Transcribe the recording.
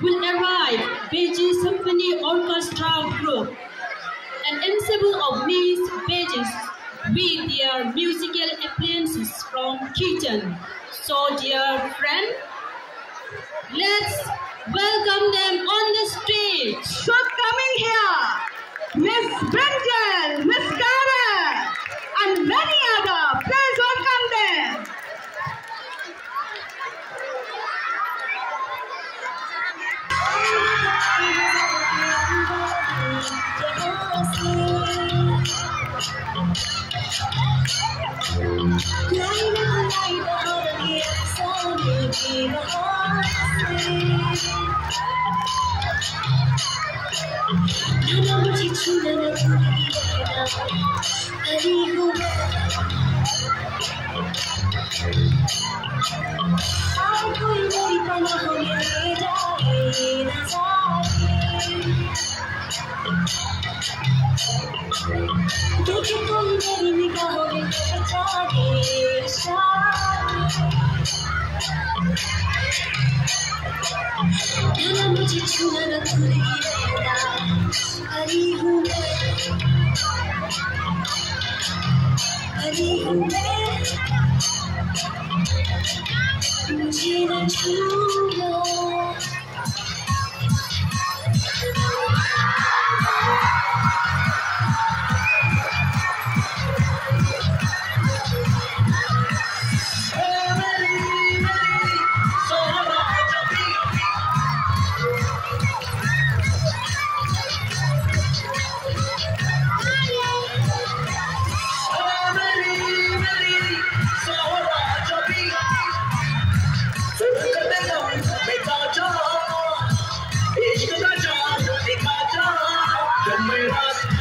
will arrive Beijing Symphony Orchestra Group, an ensemble of Miss Beijing with their musical appliances from kitchen. So dear friend, let's welcome them on the stage. So coming here, Miss Brinjal, Miss Kara, and many other. Please welcome them. मुझे छूना न भूल अरे हूँ मुझे न छूना Come